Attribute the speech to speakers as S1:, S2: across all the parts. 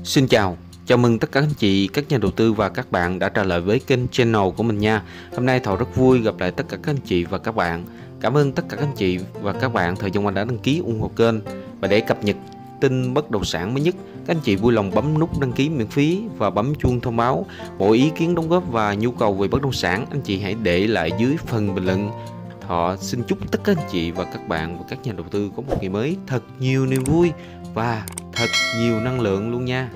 S1: Xin chào, chào mừng tất cả anh chị, các nhà đầu tư và các bạn đã trở lại với kênh channel của mình nha. Hôm nay Thọ rất vui gặp lại tất cả các anh chị và các bạn. Cảm ơn tất cả các anh chị và các bạn thời gian qua đã đăng ký ủng hộ kênh. Và để cập nhật tin bất động sản mới nhất, các anh chị vui lòng bấm nút đăng ký miễn phí và bấm chuông thông báo. Mọi ý kiến đóng góp và nhu cầu về bất động sản, anh chị hãy để lại dưới phần bình luận. Thọ xin chúc tất cả anh chị và các bạn và các nhà đầu tư có một ngày mới thật nhiều niềm vui và thật nhiều năng lượng luôn nha.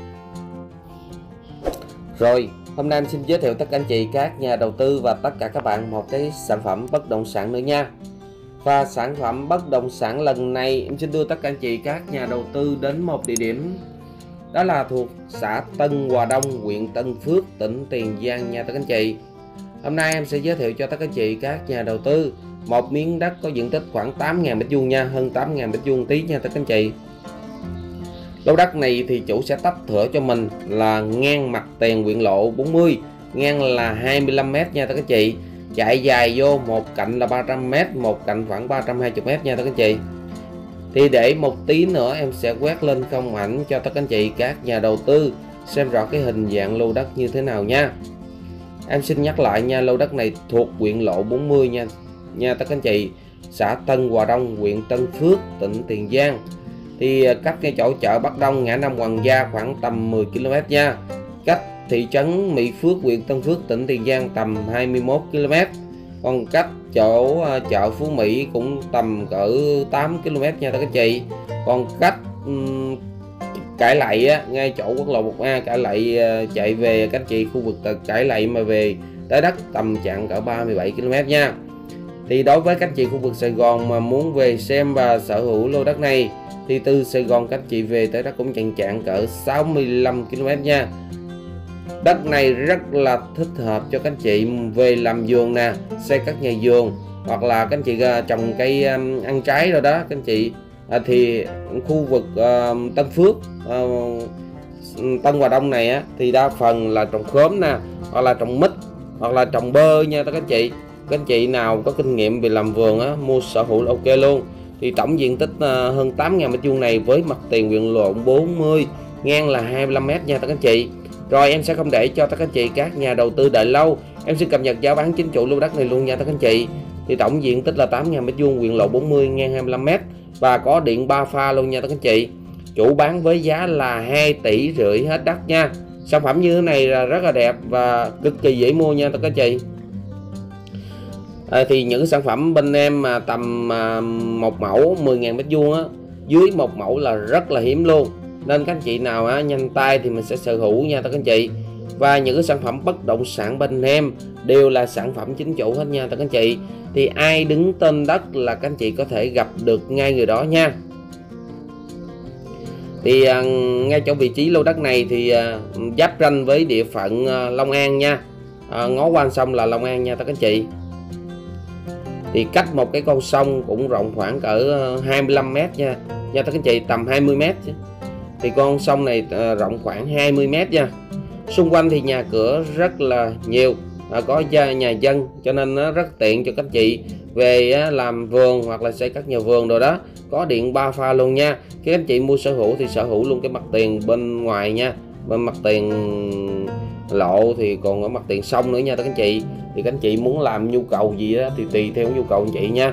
S2: Rồi, hôm nay em xin giới thiệu tất cả anh chị, các nhà đầu tư và tất cả các bạn một cái sản phẩm bất động sản nữa nha. Và sản phẩm bất động sản lần này em xin đưa tất cả anh chị, các nhà đầu tư đến một địa điểm, đó là thuộc xã Tân Hòa Đông, huyện Tân Phước, tỉnh Tiền Giang nha tất cả anh chị. Hôm nay em sẽ giới thiệu cho tất cả anh chị, các nhà đầu tư một miếng đất có diện tích khoảng 8.000 m² nha, hơn 8.000 m² tí nha tất cả anh chị. Lô đất này thì chủ sẽ tách thửa cho mình là ngang mặt tiền Huyện Lộ 40, ngang là 25 m nha tất cả anh chị. Chạy dài vô một cạnh là 300 m, một cạnh khoảng 320 m nha tất cả anh chị. Thì để một tí nữa em sẽ quét lên không ảnh cho tất cả anh chị, các nhà đầu tư xem rõ cái hình dạng lô đất như thế nào nha. Em xin nhắc lại nha, lô đất này thuộc Huyện Lộ 40 nha tất cả anh chị, xã Tân Hòa Đông, huyện Tân Phước, tỉnh Tiền Giang. Thì cách cái chỗ chợ Bắc Đông, ngã năm Hoàng Gia khoảng tầm 10 km nha. Cách thị trấn Mỹ Phước, huyện Tân Phước, tỉnh Tiền Giang tầm 21 km. Còn cách chỗ chợ Phú Mỹ cũng tầm cỡ 8 km nha tất cả anh chị. Còn cách Cải Lậy á, ngay chỗ quốc lộ 1A Cải Lậy chạy về các anh chị, khu vực Cải Lậy mà về tới đất tầm chặng cỡ 37 km nha. Thì đối với các anh chị khu vực Sài Gòn mà muốn về xem và sở hữu lô đất này thì từ Sài Gòn các anh chị về tới đất cũng chặng cỡ 65 km nha. Đất này rất là thích hợp cho các anh chị về làm vườn nè, xây các nhà vườn, hoặc là các anh chị trồng cây ăn trái rồi đó các anh chị. Thì khu vực Tân Phước, Tân Hòa Đông này á, thì đa phần là trồng khóm nè, hoặc là trồng mít, hoặc là trồng bơ nha các anh chị. Các anh chị nào có kinh nghiệm về làm vườn á, mua sở hữu là ok luôn. Thì tổng diện tích hơn 8.000 m² này với mặt tiền Huyện Lộ 40, ngang là 25 m nha các anh chị. Rồi em sẽ không để cho các anh chị, các nhà đầu tư đợi lâu, em xin cập nhật giá bán chính chủ lô đất này luôn nha các anh chị. Thì tổng diện tích là 8.000 m², Huyện Lộ 40, ngang 25 m và có điện 3 pha luôn nha các anh chị. Chủ bán với giá là 2,5 tỷ hết đất nha. Sản phẩm như thế này là rất là đẹp và cực kỳ dễ mua nha các anh chị. Thì những sản phẩm bên em mà tầm một mẫu 10.000 m² á, dưới một mẫu là rất là hiếm luôn, nên các anh chị nào nhanh tay thì mình sẽ sở hữu nha các anh chị. Và những cái sản phẩm bất động sản bên em đều là sản phẩm chính chủ hết nha các anh chị. Thì ai đứng tên đất là các anh chị có thể gặp được ngay người đó nha. Thì ngay chỗ vị trí lô đất này thì giáp ranh với địa phận Long An nha, ngó qua sông là Long An nha các anh chị. Thì cách một cái con sông cũng rộng khoảng cỡ 25 m nha các anh chị, tầm 20 m. Thì con sông này rộng khoảng 20 m nha. Xung quanh thì nhà cửa rất là nhiều, có nhà dân, cho nên nó rất tiện cho các anh chị về làm vườn hoặc là xây các nhà vườn rồi đó. Có điện 3 pha luôn nha. Các anh chị mua sở hữu thì sở hữu luôn cái mặt tiền bên ngoài nha, bên mặt tiền lộ thì còn ở mặt tiền sông nữa nha các anh chị. Thì các anh chị muốn làm nhu cầu gì đó thì tùy theo nhu cầu anh chị nha.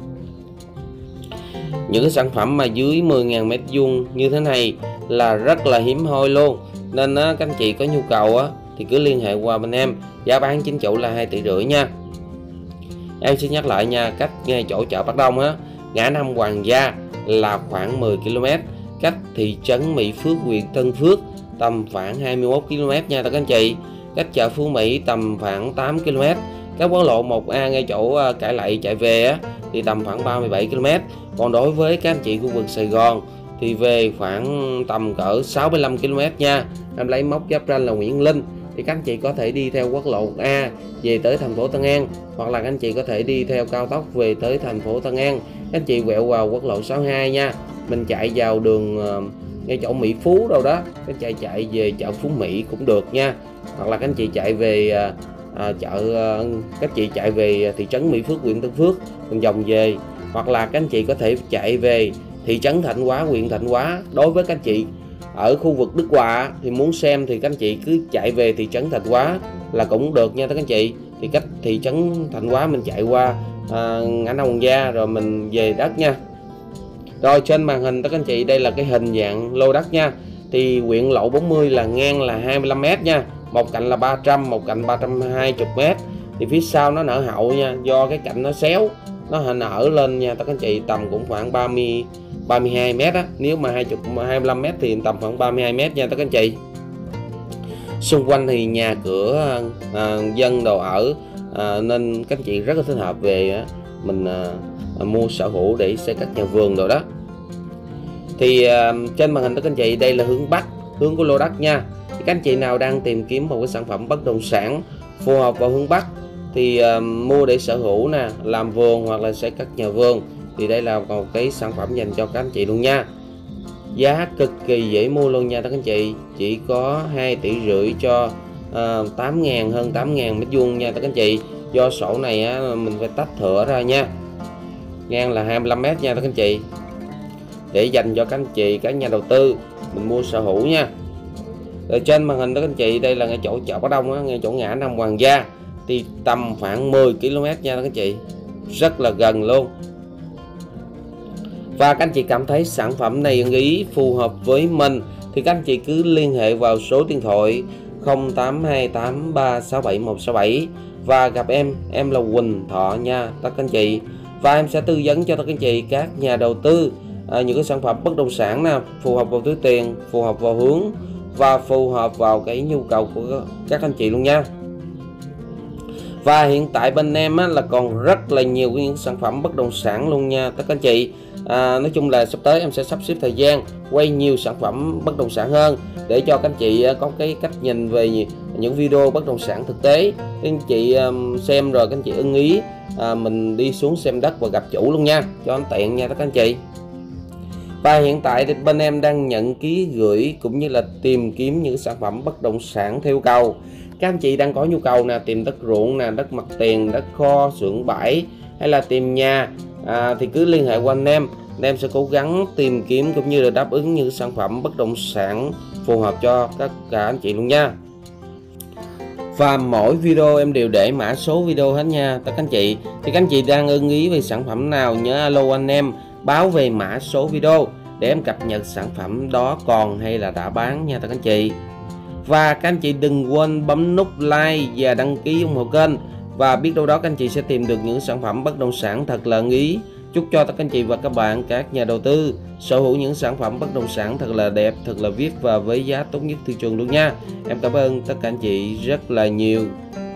S2: Những cái sản phẩm mà dưới 10.000 m² như thế này là rất là hiếm hoi luôn, nên các anh chị có nhu cầu thì cứ liên hệ qua bên em. Giá bán chính chủ là 2,5 tỷ nha. Em xin nhắc lại nha, cách ngay chỗ chợ Bắc Đông ngã năm Hoàng Gia là khoảng 10 km, cách thị trấn Mỹ Phước, huyện Tân Phước tầm khoảng 21 km nha các anh chị. Cách chợ Phú Mỹ tầm khoảng 8 km. Các quốc lộ 1A ngay chỗ Cải Lậy chạy về thì tầm khoảng 37 km. Còn đối với các anh chị khu vực Sài Gòn thì về khoảng tầm cỡ 65 km nha. Em lấy mốc giáp ranh là Nguyễn Linh thì các anh chị có thể đi theo quốc lộ 1A về tới thành phố Tân An, hoặc là các anh chị có thể đi theo cao tốc về tới thành phố Tân An. Các anh chị quẹo vào quốc lộ 62 nha, mình chạy vào đường ngay chỗ Mỹ Phú đâu đó, các anh chị chạy về chợ Phú Mỹ cũng được nha. Hoặc là các anh chị chạy về các chị chạy về thị trấn Mỹ Phước, huyện Tân Phước mình vòng về, hoặc là các anh chị có thể chạy về thị trấn Thạnh Hóa, huyện Thạnh Hóa. Đối với các anh chị ở khu vực Đức Hòa thì muốn xem thì các anh chị cứ chạy về thị trấn Thạnh Hóa là cũng được nha các anh chị. Thì cách thị trấn Thạnh Hóa mình chạy qua ngã năm Hoàng Gia rồi mình về đất nha. Rồi trên màn hình các anh chị đây là cái hình dạng lô đất nha. Thì huyện lộ 40 là ngang là 25m nha, một cạnh là 300, một cạnh 320m. Thì phía sau nó nở hậu nha, do cái cạnh nó xéo nó nở lên nha các anh chị, tầm cũng khoảng 32m á. Nếu mà 25m thì tầm khoảng 32m nha các anh chị. Xung quanh thì nhà cửa dân đồ ở nên các anh chị rất là thích hợp về mình mua sở hữu để xây các nhà vườn rồi đó. Thì trên màn hình các anh chị đây là hướng Bắc, hướng của lô đất nha. Thì các anh chị nào đang tìm kiếm một cái sản phẩm bất động sản phù hợp vào hướng Bắc thì mua để sở hữu nè, làm vườn hoặc là xây các nhà vườn thì đây là một cái sản phẩm dành cho các anh chị luôn nha. Giá cực kỳ dễ mua luôn nha các anh chị, chỉ có 2,5 tỷ cho 8.000, hơn 8.000 mét vuông nha các anh chị. Do sổ này mình phải tách thửa ra nha, ngang là 25m nha các anh chị, để dành cho các anh chị các nhà đầu tư mình mua sở hữu nha. Rồi trên màn hình các anh chị đây là ngay chỗ chợ Bá Đông ngay chỗ ngã năm Hoàng Gia, thì tầm khoảng 10 km nha các anh chị, rất là gần luôn. Và các anh chị cảm thấy sản phẩm này ưng ý phù hợp với mình thì các anh chị cứ liên hệ vào số điện thoại 0828367167 và gặp em là Quỳnh Thọ nha các anh chị. Và em sẽ tư vấn cho các anh chị các nhà đầu tư những cái sản phẩm bất động sản nào phù hợp vào túi tiền, phù hợp vào hướng và phù hợp vào cái nhu cầu của các anh chị luôn nha. Và hiện tại bên em là còn rất là nhiều những sản phẩm bất động sản luôn nha các anh chị. Nói chung là sắp tới em sẽ sắp xếp thời gian quay nhiều sản phẩm bất động sản hơn để cho các anh chị có cái cách nhìn về những video bất động sản thực tế. Các anh chị xem rồi các anh chị ưng ý mình đi xuống xem đất và gặp chủ luôn nha, cho anh tiện nha các anh chị. Và hiện tại thì bên em đang nhận ký gửi cũng như là tìm kiếm những sản phẩm bất động sản theo yêu cầu. Các anh chị đang có nhu cầu nè, tìm đất ruộng nè, đất mặt tiền, đất kho, xưởng bãi hay là tìm nhà thì cứ liên hệ qua anh em sẽ cố gắng tìm kiếm cũng như là đáp ứng những sản phẩm bất động sản phù hợp cho cả anh chị luôn nha. Và mỗi video em đều để mã số video hết nha các anh chị. Thì các anh chị đang ưng ý về sản phẩm nào nhớ alo anh em báo về mã số video để em cập nhật sản phẩm đó còn hay là đã bán nha các anh chị. Và các anh chị đừng quên bấm nút like và đăng ký ủng hộ kênh, và biết đâu đó các anh chị sẽ tìm được những sản phẩm bất động sản thật là ưng ý. Chúc cho các anh chị và các bạn, các nhà đầu tư sở hữu những sản phẩm bất động sản thật là đẹp, thật là VIP và với giá tốt nhất thị trường luôn nha. Em cảm ơn tất cả anh chị rất là nhiều.